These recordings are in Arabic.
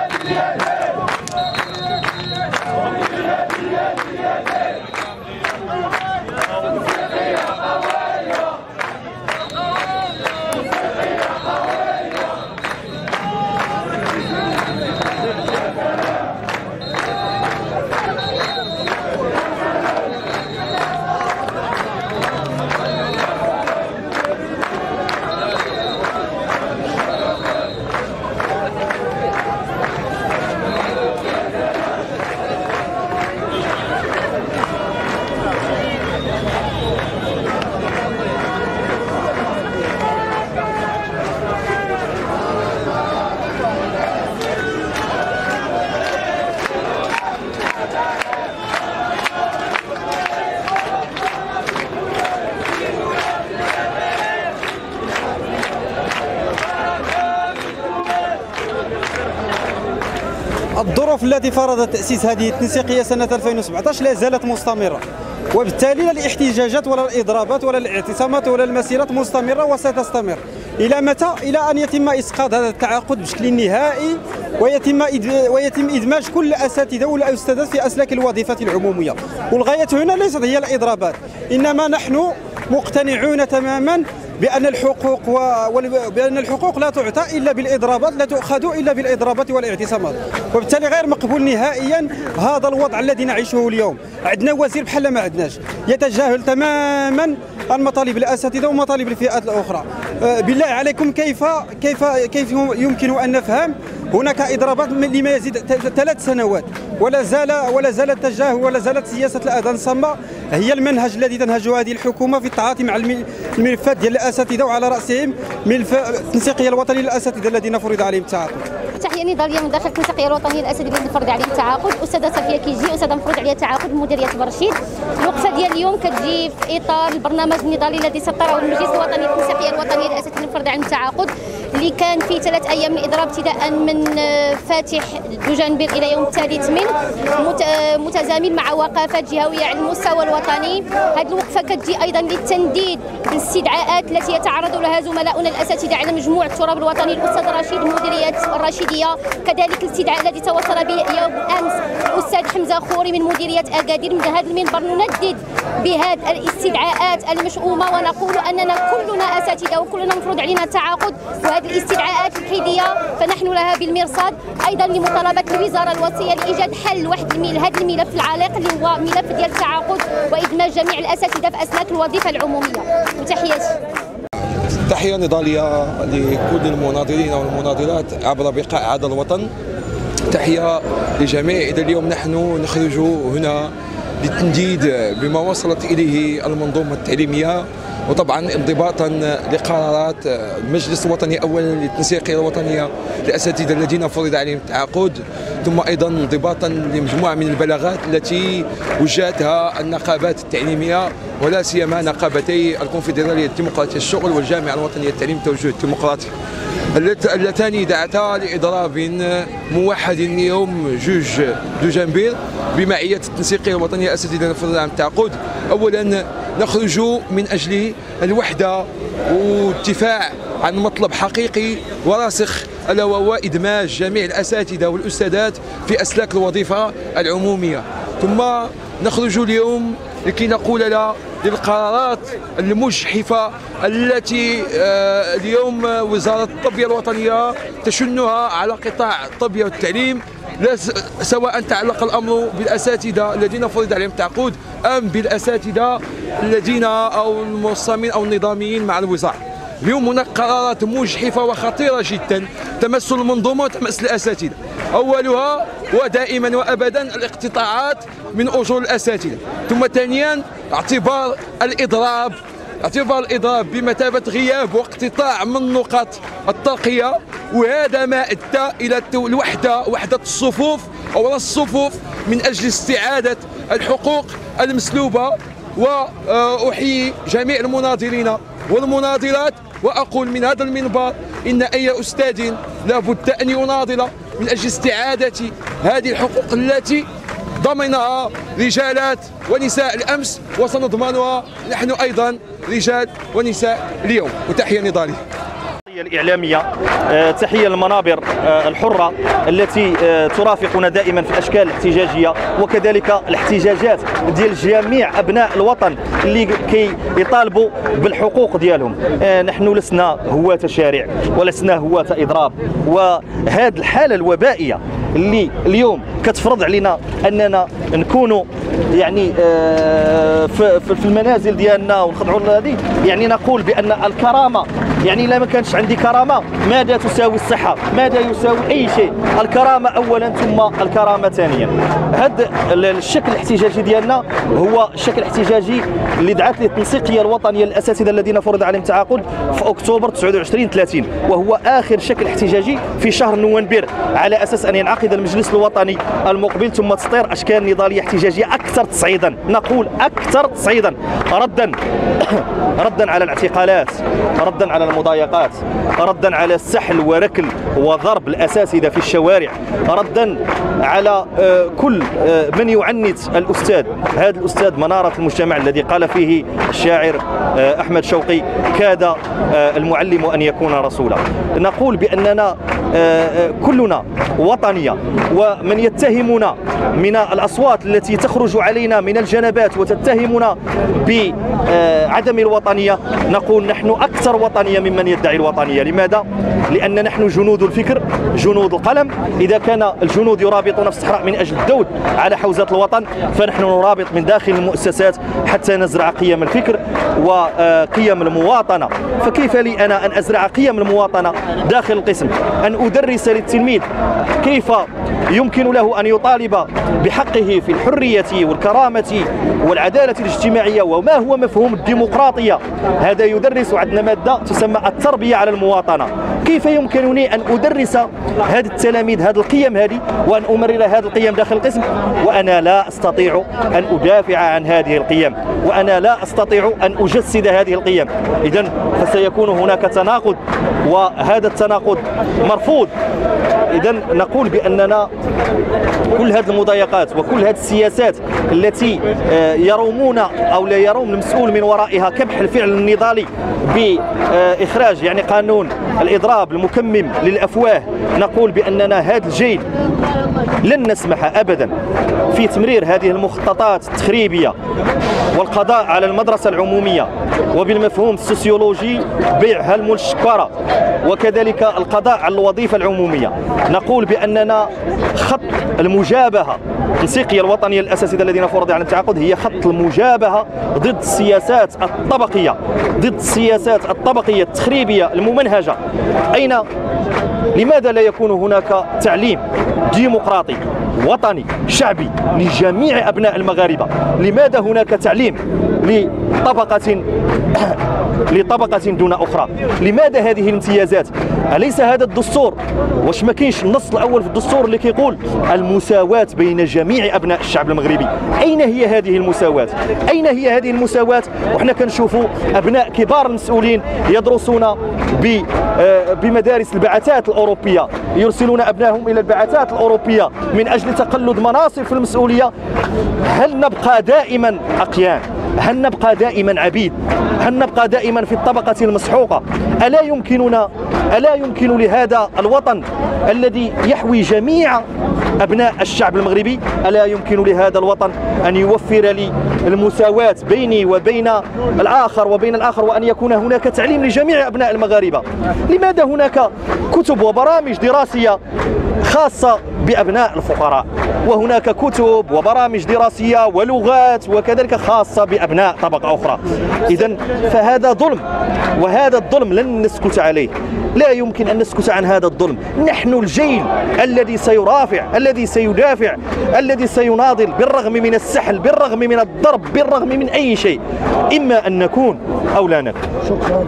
الظروف التي فرضت تأسيس هذه التنسيقية سنة 2017 لا زالت مستمرة، وبالتالي لا الاحتجاجات ولا الإضرابات ولا الاعتصامات ولا المسيرات مستمرة وستستمر. إلى متى؟ إلى أن يتم إسقاط هذا التعاقد بشكل نهائي ويتم إدماج كل الأساتذة والأستاذات في أسلاك الوظيفة العمومية. والغاية هنا ليست هي الإضرابات، إنما نحن مقتنعون تماما بأن الحقوق لا تعطى إلا بالإضرابات، لا تؤخذ إلا بالإضرابات والاعتصامات، وبالتالي غير مقبول نهائيا هذا الوضع الذي نعيشه اليوم. عندنا وزير بحال ما عندناش، يتجاهل تماما المطالب الأساتذة ومطالب الفئات الأخرى. بالله عليكم كيف يمكن أن نفهم هناك إضرابات لما يزيد 3 سنوات ولا زال التجاهل ولا زالت سياسة الأذان الصامة هي المنهج الذي تنهجه هذه الحكومة في التعاطي مع الملفات ديال الأساتذة، وعلى رأسهم ملف التنسيقية الوطنية للأساتذة الذين فرض عليهم التعاقد. تحية نضالية من داخل التنسيقية الوطنية للأساتذة الذين فرض عليهم التعاقد. أستاذة صفية كيجي، أستاذة مفروض عليها التعاقد بمديرية برشيد. الوقفة ديال اليوم كتجي في إطار البرنامج النضالي الذي سطره المجلس الوطني للتنسيقية الوطنية للأساتذة الذين فرض عليهم التعاقد، اللي كان فيه 3 أيام من الإضراب ابتداء من فاتح دجنبير إلى يوم الثالث من متزامن مع وقفات جهوية على المستوى الوطني. هذه الوقفة كتجي أيضا للتنديد بالاستدعاءات التي يتعرض لها زملاؤنا الأساتذة على مجموع التراب الوطني الأستاذ رشيد مديرية الرشيدية، كذلك الاستدعاء الذي توصل به يوم أمس الأستاذ حمزة خوري من مديرية أكادير. من هذا المنبر نندد بهذه الاستدعاءات المشؤومة ونقول أننا كلنا أساتذة وكلنا مفروض علينا التعاقد، وهذه الاستدعاءات الكيدية فنحن لها بالمرصاد. أيضا لمطالبة الوزارة الوصية لإيجاد حل واحد هذا الملف العالق اللي هو ملف ديال التعاقد وإدماج جميع الأساتذة في أسلاك الوظيفة العمومية. وتحياتي. تحية نضالية لكل المناضلين والمناضلات عبر بقاع هذا الوطن. تحية لجميع. إذا اليوم نحن نخرج هنا للتنديد بما وصلت إليه المنظومة التعليمية، وطبعا انضباطا لقرارات المجلس الوطني اولا للتنسيقيه الوطنيه للاساتذه الذين فرض عليهم التعاقد، ثم ايضا انضباطا لمجموعه من البلاغات التي وجهتها النقابات التعليميه ولا سيما نقابتي الكونفدراليه الديمقراطيه الشغل والجامعه الوطنيه للتعليم التوجه الديمقراطي، اللتان دعتا لاضراب موحد اليوم جوج دجنبير بمعيه التنسيقيه الوطنيه للاساتذه الذين فرض عليهم التعاقد. اولا نخرج من أجل الوحدة والدفاع عن مطلب حقيقي وراسخ ألا وهو إدماج جميع الأساتذة والأستاذات في أسلاك الوظيفة العمومية. ثم نخرج اليوم لكي نقول لا للقرارات المجحفة التي اليوم وزارة التربية الوطنية تشنها على قطاع التربية والتعليم، سواء تعلق الأمر بالأساتذة الذين فرض عليهم التعاقد أم بالأساتذة الذين أو المنظمين أو النظاميين مع الوزارة. اليوم هناك قرارات مجحفة وخطيرة جدا تمس المنظومة وتمس الأساتذة. أولها ودائما وأبدا الاقتطاعات من أجور الأساتذة، ثم ثانيا اعتبار الإضراب بمثابة غياب واقتطاع من نقاط الترقية، وهذا ما أدى إلى وحدة الصفوف أو الصفوف من أجل استعادة الحقوق المسلوبة. وأحيي جميع المناضلين والمناضلات وأقول من هذا المنبر إن أي أستاذ لابد أن يناضل من أجل استعادة هذه الحقوق التي ضمنها رجالات ونساء الأمس وسنضمنها نحن أيضا رجال ونساء اليوم. وتحية نضالية. الإعلامية، تحية للمنابر الحرة التي ترافقنا دائما في الأشكال الاحتجاجية وكذلك الاحتجاجات ديال جميع أبناء الوطن اللي يطالبوا بالحقوق ديالهم. نحن لسنا هواة شارع ولسنا هواة إضراب، وهذه الحالة الوبائية اللي اليوم كتفرض علينا أننا نكونوا يعني في المنازل ديالنا ونخضعوا لهذه، يعني نقول بأن الكرامة، يعني إلا ما كانش عندي كرامة ماذا تساوي الصحة؟ ماذا يساوي أي شيء؟ الكرامة أولا ثم الكرامة ثانيا. هذا الشكل الاحتجاجي ديالنا هو الشكل الاحتجاجي اللي دعت له التنسيقية الوطنية للأساتذة الذين فرض عليهم التعاقد في أكتوبر 29/30، وهو آخر شكل احتجاجي في شهر نوفمبر، على أساس أن ينعقد المجلس الوطني المقبل ثم تسطير أشكال نضالية احتجاجية أكثر تصعيدا، نقول أكثر تصعيدا، ردا على الاعتقالات، ردا على المضايقات، ردا على السحل وركل وضرب الأساتذة في الشوارع، ردا على كل من يعنت الأستاذ، هذا الأستاذ منارة المجتمع الذي قال فيه الشاعر أحمد شوقي: كاد المعلم أن يكون رسولا. نقول بأننا كلنا وطنية، ومن يتهمنا من الأصوات التي تخرج علينا من الجنبات وتتهمنا بعدم الوطنية، نقول نحن أكثر وطنية ممن يدعي الوطنية. لماذا؟ لأن نحن جنود الفكر، جنود القلم. إذا كان الجنود يرابطون في الصحراء من أجل الدود على حوزة الوطن، فنحن نرابط من داخل المؤسسات حتى نزرع قيم الفكر وقيم المواطنة. فكيف لي أنا أن أزرع قيم المواطنة داخل القسم؟ أن أدرس للتلميذ كيف يمكن له أن يطالب بحقه في الحرية والكرامة والعدالة الاجتماعية وما هو مفهوم الديمقراطية. هذا يدرس عندنا مادة تسمى التربية على المواطنة. كيف يمكنني أن أدرس هذه التلاميذ هذه القيم هذه وأن أمرر هذه القيم داخل القسم وأنا لا أستطيع أن أدافع عن هذه القيم، وأنا لا أستطيع أن أجسد هذه القيم؟ إذن فسيكون هناك تناقض، وهذا التناقض مرفوض. إذن نقول بأننا كل هذه المضايقات وكل هذه السياسات التي يرومون أو لا يروم المسؤول من ورائها كبح الفعل النضالي بإخراج يعني قانون الإضراب المكمم للأفواه، نقول بأننا هذا الجيل لن نسمح أبدا في تمرير هذه المخططات التخريبية والقضاء على المدرسة العمومية، وبالمفهوم السوسيولوجي بيعها المشكرة، وكذلك القضاء على الوظيفة العمومية. نقول بأننا خط المجابهة التنسيقية الوطنية للأساتذة الذين فرض عليهم التعاقد هي خط المجابهة ضد السياسات الطبقية، ضد السياسات الطبقية التخريبية الممنهجة. لماذا لا يكون هناك تعليم ديمقراطي وطني شعبي لجميع أبناء المغاربة؟ لماذا هناك تعليم لطبقة دون أخرى؟ لماذا هذه الامتيازات؟ أليس هذا الدستور؟ واش ما كاينش النص الأول في الدستور اللي كيقول المساواة بين جميع أبناء الشعب المغربي؟ أين هي هذه المساواة؟ أين هي هذه المساواة وحنا كنشوفوا أبناء كبار المسؤولين يدرسون بمدارس البعثات الأوروبية، يرسلون أبنائهم إلى البعثات الأوروبية من أجل تقلد مناصب في المسؤولية؟ هل نبقى دائما أقيان؟ هل نبقى دائما عبيد؟ هل نبقى دائما في الطبقة المسحوقة؟ ألا يمكن لهذا الوطن الذي يحوي جميع أبناء الشعب المغربي، ألا يمكن لهذا الوطن أن يوفر لي المساواة بيني وبين الآخر وأن يكون هناك تعليم لجميع أبناء المغاربة؟ لماذا هناك كتب وبرامج دراسية خاصة بأبناء الفقراء، وهناك كتب وبرامج دراسية ولغات وكذلك خاصة بأبناء طبقة أخرى؟ إذن فهذا ظلم، وهذا الظلم لن نسكت عليه، لا يمكن أن نسكت عن هذا الظلم. نحن الجيل الذي سيرافع، الذي سيدافع، الذي سيناضل بالرغم من السحل، بالرغم من الضرب، بالرغم من أي شيء، إما أن نكون أو لا نكون. شكرا.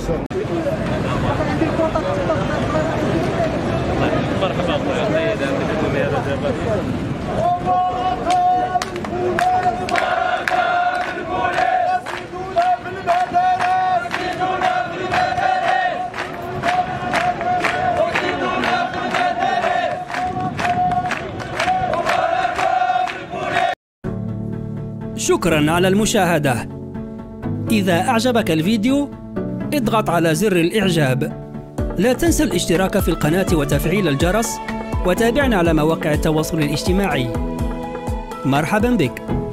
شكرا على المشاهدة. إذا أعجبك الفيديو اضغط على زر الإعجاب لا تنسى الاشتراك في القناة وتفعيل الجرس، وتابعنا على مواقع التواصل الاجتماعي. مرحبا بك.